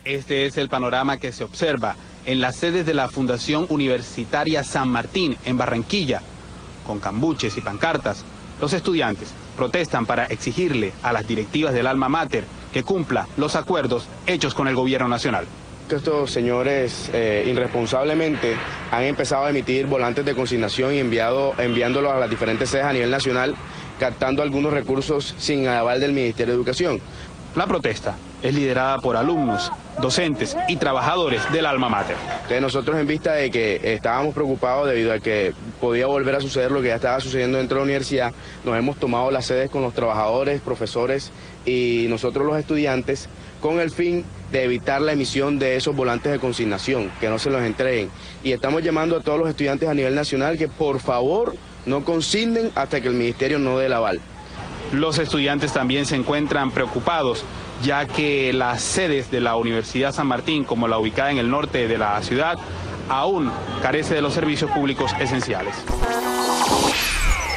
Este es el panorama que se observa en las sedes de la Fundación Universitaria San Martín, en Barranquilla. Con cambuches y pancartas, los estudiantes protestan para exigirle a las directivas del alma mater que cumpla los acuerdos hechos con el gobierno nacional. Estos señores irresponsablemente han empezado a emitir volantes de consignación y enviándolos a las diferentes sedes a nivel nacional, captando algunos recursos sin aval del Ministerio de Educación. La protesta es liderada por alumnos, docentes y trabajadores del alma mater. Entonces nosotros, en vista de que estábamos preocupados debido a que podía volver a suceder lo que ya estaba sucediendo dentro de la universidad, nos hemos tomado las sedes con los trabajadores, profesores y nosotros los estudiantes, con el fin de evitar la emisión de esos volantes de consignación, que no se los entreguen. Y estamos llamando a todos los estudiantes a nivel nacional que por favor no consignen hasta que el ministerio no dé el aval. Los estudiantes también se encuentran preocupados, ya que las sedes de la Universidad San Martín, como la ubicada en el norte de la ciudad, aún carece de los servicios públicos esenciales.